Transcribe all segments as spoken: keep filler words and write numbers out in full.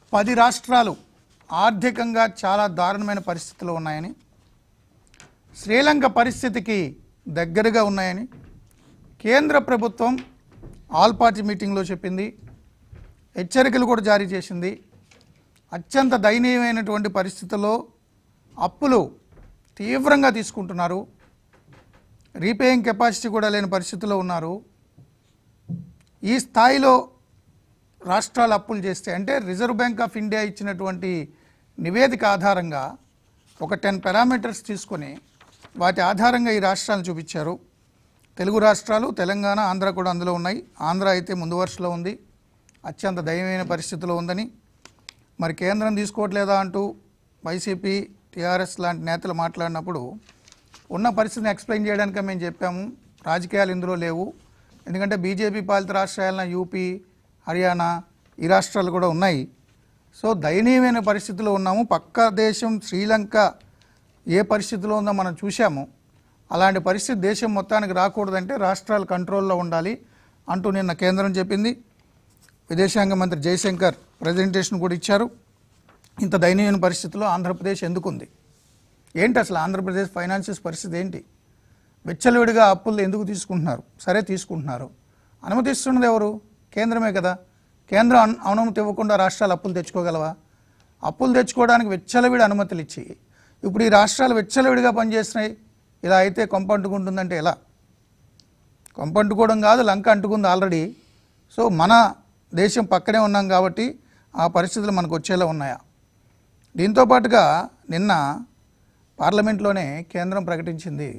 పది రాష్ట్రాలు ఆర్థికంగా చాలా దారుణమైన పరిస్థితుల్లో ఉన్నాయని, శ్రీలంక పరిస్థితికి దగ్గరగా ఉన్నాయని కేంద్ర ప్రభుత్వం ఆల్ పార్టీ మీటింగ్లో చెప్పింది. హెచ్చరికలు కూడా జారీ చేసింది. అత్యంత దయనీయమైనటువంటి పరిస్థితుల్లో అప్పులు తీవ్రంగా తీసుకుంటున్నారు. రీపేయింగ్ కెపాసిటీ కూడా లేని పరిస్థితుల్లో ఉన్నారు. ఈ స్థాయిలో రాష్ట్రాలు అప్పులు చేస్తే అంటే రిజర్వ్ బ్యాంక్ ఆఫ్ ఇండియా ఇచ్చినటువంటి నివేదిక ఆధారంగా ఒక టెన్ పారామీటర్స్ తీసుకొని వాటి ఆధారంగా ఈ రాష్ట్రాలను చూపించారు. తెలుగు రాష్ట్రాలు, తెలంగాణ, ఆంధ్ర కూడా అందులో ఉన్నాయి. ఆంధ్ర అయితే ముందు వరుసలో ఉంది, అత్యంత దయనీయమైన పరిస్థితిలో ఉందని. మరి కేంద్రం తీసుకోవట్లేదా అంటూ వైసీపీ, టీఆర్ఎస్ లాంటి నేతలు మాట్లాడినప్పుడు ఉన్న పరిస్థితిని ఎక్స్ప్లెయిన్ చేయడానికి మేము చెప్పాము. రాజకీయాలు ఇందులో లేవు, ఎందుకంటే బీజేపీ పాలిత రాష్ట్రాలైన యూపీ, హర్యానా ఈ రాష్ట్రాలు కూడా ఉన్నాయి. సో దయనీయమైన పరిస్థితిలో ఉన్నాము. పక్క దేశం శ్రీలంక ఏ పరిస్థితిలో ఉందో మనం చూసాము. అలాంటి పరిస్థితి దేశం మొత్తానికి రాకూడదంటే రాష్ట్రాలు కంట్రోల్లో ఉండాలి అంటూ నిన్న కేంద్రం చెప్పింది. విదేశాంగ మంత్రి జయశంకర్ ప్రజెంటేషన్ కూడా ఇచ్చారు. ఇంత దయనీయమైన పరిస్థితిలో ఆంధ్రప్రదేశ్ ఎందుకుంది, ఏంటి అసలు ఆంధ్రప్రదేశ్ ఫైనాన్షియస్ పరిస్థితి ఏంటి, విచ్చలవిడిగా అప్పులు ఎందుకు తీసుకుంటున్నారు? సరే తీసుకుంటున్నారు, అనుమతిస్తున్నది ఎవరు? కేంద్రమే కదా. కేంద్రం అనుమతి ఇవ్వకుండా రాష్ట్రాలు అప్పులు తెచ్చుకోగలవా? అప్పులు తెచ్చుకోవడానికి విచ్చలవిడి అనుమతులు ఇచ్చి ఇప్పుడు ఈ రాష్ట్రాలు విచ్చలవిడిగా పనిచేస్తున్నాయి. ఇలా అయితే కొంప అంటుకుంటుందంటే ఎలా? కొంప అంటుకోవడం కాదు, లంక అంటుకుంది ఆల్రెడీ. సో మన దేశం పక్కనే ఉన్నాం కాబట్టి ఆ పరిస్థితులు మనకు వచ్చేలా ఉన్నాయా? దీంతోపాటుగా నిన్న పార్లమెంట్లోనే కేంద్రం ప్రకటించింది,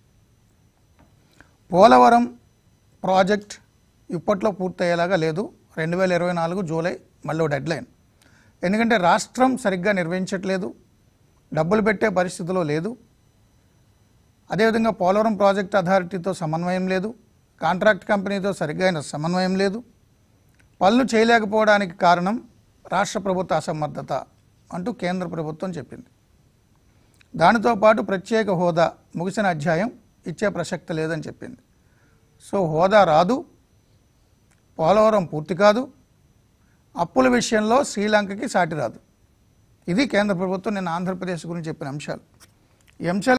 పోలవరం ప్రాజెక్ట్ ఇప్పట్లో పూర్తయ్యేలాగా లేదు, రెండు వేల ఇరవై నాలుగు జూలై మళ్ళీ డెడ్ లైన్. ఎందుకంటే రాష్ట్రం సరిగ్గా నిర్వహించట్లేదు, డబ్బులు పెట్టే పరిస్థితిలో లేదు. అదేవిధంగా పోలవరం ప్రాజెక్ట్ అథారిటీతో సమన్వయం లేదు, కాంట్రాక్ట్ కంపెనీతో సరిగ్గా సమన్వయం లేదు. పనులు చేయలేకపోవడానికి కారణం రాష్ట్ర ప్రభుత్వ అసమర్థత అంటూ కేంద్ర ప్రభుత్వం చెప్పింది. దానితో పాటు ప్రత్యేక హోదా ముగిసిన అధ్యాయం ఇచ్చే ప్రసక్తి లేదని చెప్పింది. సో హోదా రాదు, పోలవరం పూర్తి కాదు, అప్పుల విషయంలో శ్రీలంకకి సాటి రాదు. ఇది కేంద్ర ప్రభుత్వం నిన్న ఆంధ్రప్రదేశ్ గురించి చెప్పిన అంశాలు. ఈ అంశాలు